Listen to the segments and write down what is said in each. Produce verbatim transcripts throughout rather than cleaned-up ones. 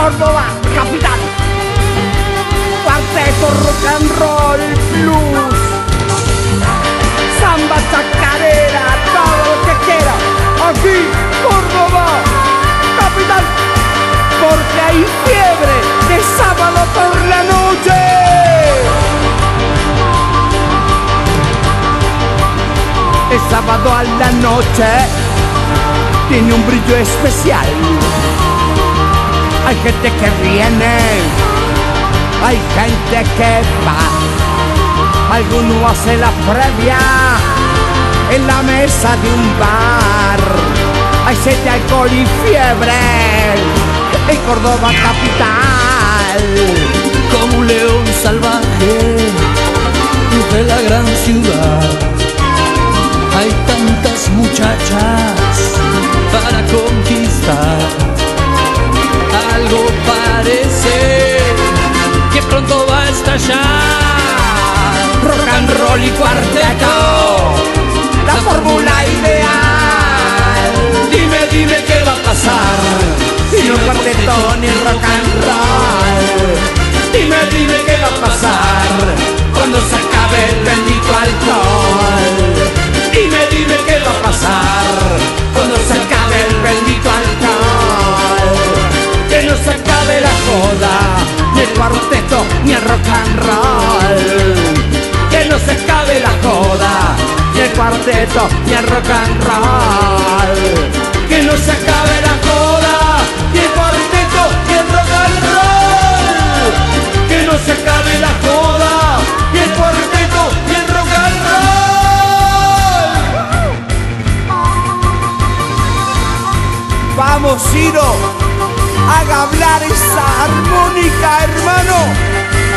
Córdoba, capital. Cuarteto rock and roll blues, samba, chacarera, todo lo que quiera. Aquí, Córdoba, capital. Porque hay fiebre de sábado por la noche. El sábado a la noche tiene un brillo especial. Hay gente que viene, hay gente que va. Alguno hace la previa en la mesa de un bar. Hay sed de alcohol y fiebre en Córdoba capital. Como un león salvaje de la gran ciudad, hay tantas muchachas para conquistar. Algo parece que pronto va a estallar. Rock and roll y cuarteto, la fórmula ideal. Dime, dime qué va a pasar si no es cuarteto ni rock and roll. Dime, dime qué va a pasar cuando se acabe el bendito alcohol. Dime, dime qué va a pasar cuando se acabe el bendito alcohol. Que no se acabe la joda, ni el cuarteto ni el rock and roll. que no se acabe la joda, Ni el cuarteto ni el rock and roll. que no se acabe la joda, Ni el cuarteto ni el rock and roll. que no se acabe la joda, Ni el cuarteto ni el rock and roll. Vamos, Ciro, haga hablar esa armónica, hermano.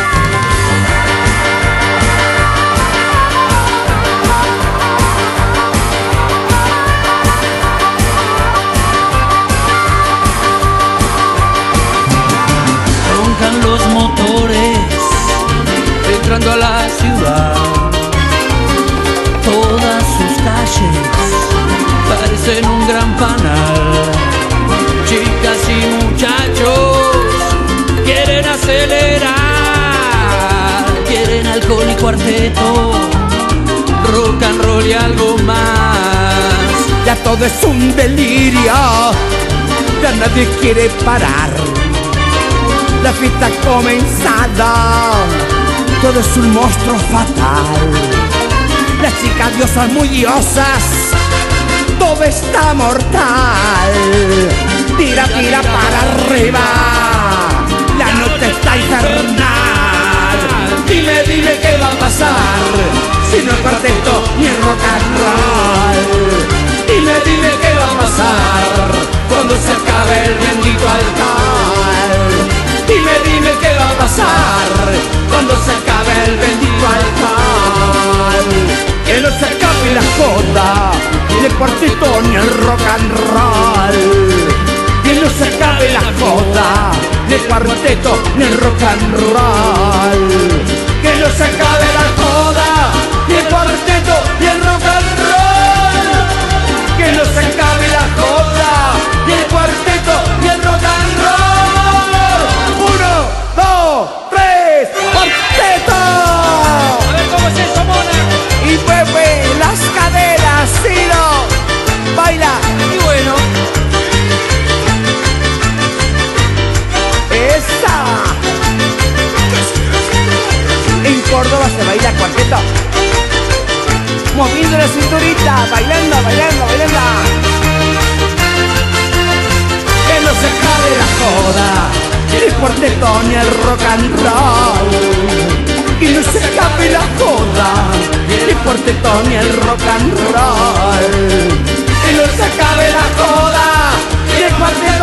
roncan los motores entrando a la ciudad. Todas sus calles parecen un gran panal. Chicas y muchachos quieren acelerar, quieren alcohol y cuarteto, rock and roll y algo más. Ya todo es un delirio, ya nadie quiere parar. La fiesta comenzada, todo es un monstruo fatal. Las chicas diosas muy diosas, todo está mortal. Tira, tira para arriba, la noche está infernal. Dime, dime qué va a pasar Si no es cuarteto ni el rock and roll. Dime, dime qué va a pasar Cuando se acabe el bendito alcohol. Dime, dime qué va a pasar Cuando se acabe el bendito alcohol. Que no se acabe la joda, ni el cuarteto ni el rock and roll. Que no se acabe la joda, ni el cuarteto ni el rock and roll. Que no se acabe la joda, ni el cuarteto ni el rock and roll. Que no se acabe la joda, ni el cuarteto ni el rock and roll. Uno, dos, tres, cuarteto. A ver cómo es eso, mona. Y Pepe, las caderas, Ciro, baila. Y bueno, esa. En Córdoba se baila cuarteto, moviendo la cinturita, bailando, bailando, bailando. Que no se acabe la joda, ni el cuarteto ni el rock and roll. Que no se acabe la joda, ni el cuarteto ni el rock and roll. Que no se acabe la joda, ni el cuarteto